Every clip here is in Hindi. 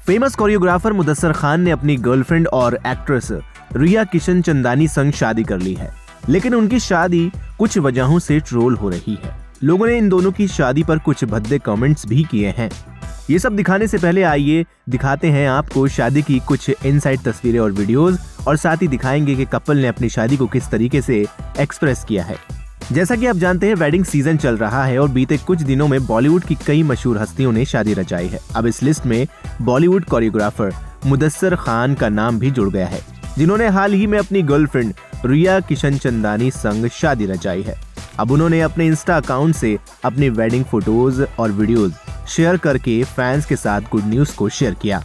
फेमस कोरियोग्राफर मुदस्सर खान ने अपनी गर्लफ्रेंड और एक्ट्रेस रिया किशन चंदानी संग शादी कर ली है, लेकिन उनकी शादी कुछ वजहों से ट्रोल हो रही है। लोगों ने इन दोनों की शादी पर कुछ भद्दे कमेंट्स भी किए हैं। ये सब दिखाने से पहले आइए दिखाते हैं आपको शादी की कुछ इनसाइड तस्वीरें और वीडियोस, और साथ ही दिखाएंगे कि कपल ने अपनी शादी को किस तरीके से एक्सप्रेस किया है। जैसा कि आप जानते हैं, वेडिंग सीजन चल रहा है और बीते कुछ दिनों में बॉलीवुड की कई मशहूर हस्तियों ने शादी रचाई है। अब इस लिस्ट में बॉलीवुड कोरियोग्राफर मुदस्सर खान का नाम भी जुड़ गया है, जिन्होंने हाल ही में अपनी गर्लफ्रेंड रिया किशन चंदानी संग शादी रचाई है। अब उन्होंने अपने इंस्टा अकाउंट से अपनी वेडिंग फोटोज और वीडियोज शेयर करके फैंस के साथ गुड न्यूज को शेयर किया।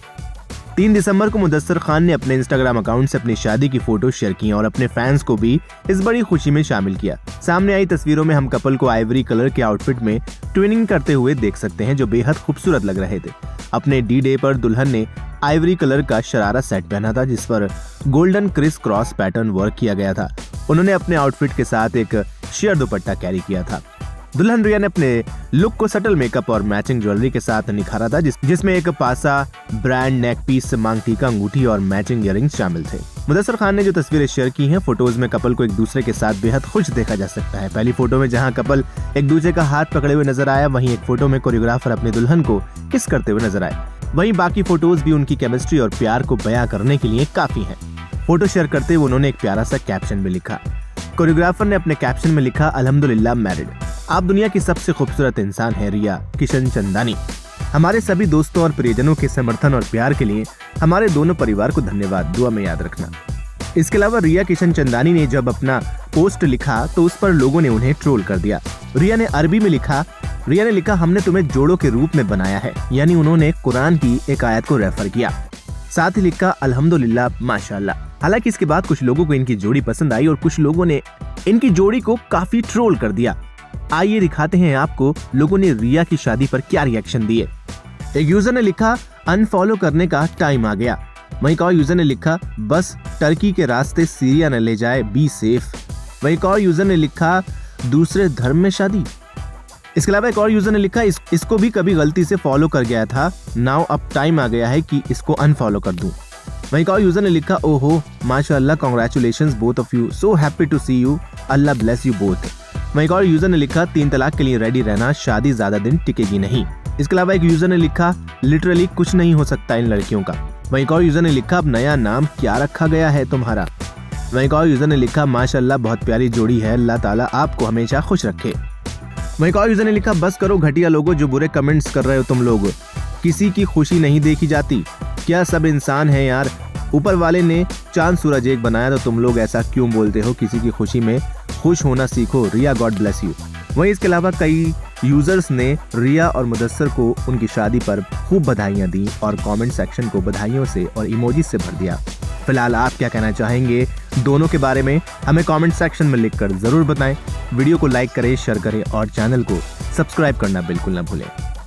3 दिसंबर को मुदस्सर खान ने अपने इंस्टाग्राम अकाउंट से अपनी शादी की फोटो शेयर की और अपने फैंस को भी इस बड़ी खुशी में शामिल किया। सामने आई तस्वीरों में हम कपल को आइवरी कलर के आउटफिट में ट्विनिंग करते हुए देख सकते हैं, जो बेहद खूबसूरत लग रहे थे। अपने डी डे पर दुल्हन ने आइवरी कलर का शरारा सेट पहना था, जिस पर golden criss cross pattern work किया गया था। उन्होंने अपने आउटफिट के साथ एक शेयर दुपट्टा कैरी किया था। दुल्हन रिया ने अपने लुक को सटल मेकअप और मैचिंग ज्वेलरी के साथ निखारा था, जिसमें एक पासा, ब्रांड नेक पीस, मांग टीका, अंगूठी और मैचिंग इयररिंग्स शामिल थे। मुदस्सर खान ने जो तस्वीरें शेयर की हैं, फोटोज में कपल को एक दूसरे के साथ बेहद खुश देखा जा सकता है। पहली फोटो में जहां कपल एक दूसरे का हाथ पकड़े हुए नजर आया, वहीं एक फोटो में कोरियोग्राफर अपनी दुल्हन को किस करते हुए नजर आए। वहीं बाकी फोटोज भी उनकी केमिस्ट्री और प्यार को बयां करने के लिए काफी हैं। फोटो शेयर करते हुए उन्होंने एक प्यारा सा कैप्शन भी लिखा। कोरियोग्राफर ने अपने कैप्शन में लिखा, अल्हम्दुलिल्लाह मैरिड। आप दुनिया की सबसे खूबसूरत इंसान है रिया किशन चंदानी। हमारे सभी दोस्तों और प्रियजनों के समर्थन और प्यार के लिए हमारे दोनों परिवार को धन्यवाद, दुआ में याद रखना। इसके अलावा रिया किशन चंदानी ने जब अपना पोस्ट लिखा तो उस पर लोगों ने उन्हें ट्रोल कर दिया। रिया ने अरबी में लिखा, हमने तुम्हें जोड़ों के रूप में बनाया है, यानी उन्होंने कुरान की एक आयत को रेफर किया। साथ ही लिखा, अल्हम्दुलिल्लाह माशाअल्लाह। हालांकि इसके बाद कुछ लोगों को इनकी जोड़ी पसंद आई और कुछ लोगों ने इनकी जोड़ी को काफी ट्रोल कर दिया। आइए दिखाते हैं आपको लोगों ने रिया की शादी पर क्या रिएक्शन दिए। एक यूजर ने लिखा, अनफॉलो करने का टाइम आ गया। वहीं एक और यूजर ने लिखा, बस टर्की के रास्ते सीरिया न ले जाए, बी सेफ। वहीं एक और यूजर ने लिखा, दूसरे धर्म में शादी। इसके अलावा एक और यूजर ने लिखा, इसको भी कभी गलती से फॉलो कर गया था, नाउ अब टाइम आ गया है कि इसको अनफॉलो कर दूं। वहीं एक और यूजर ने लिखा, ओहो माशाअल्लाह, congratulations both of you, so happy to see you, अल्लाह ब्लेस यू बोथ। वहीं एक और यूजर ने लिखा, 3 तलाक के लिए रेडी रहना, शादी ज्यादा दिन टिकेगी नहीं। इसके अलावा एक यूजर ने लिखा, लिटरली कुछ नहीं हो सकता इन लड़कियों का। वहीं एक और यूजर ने लिखा, अब नया नाम क्या रखा गया है तुम्हारा। वहीं एक और यूजर ने लिखा, माशाअल्लाह बहुत प्यारी जोड़ी है, अल्लाह ताला आपको हमेशा खुश रखे। वहीं एक और यूजर ने लिखा, बस करो घटिया लोगों जो बुरे कमेंट्स कर रहे हो तुम लोग, किसी की खुशी नहीं देखी जाती, क्या सब इंसान है यार, ऊपर वाले ने चांद सूरज एक बनाया तो तुम लोग ऐसा क्यों बोलते हो, किसी की खुशी में खुश होना सीखो, रिया गॉड ब्लेस यू। वहीं इसके अलावा कई यूजर्स ने रिया और मुदस्सर को उनकी शादी पर खूब बधाइयां दी और कमेंट सेक्शन को बधाइयों से और इमोजी से भर दिया। फिलहाल आप क्या कहना चाहेंगे दोनों के बारे में, हमें कमेंट सेक्शन में लिखकर जरूर बताएं। वीडियो को लाइक करें, शेयर करें और चैनल को सब्सक्राइब करना बिल्कुल न भूलें।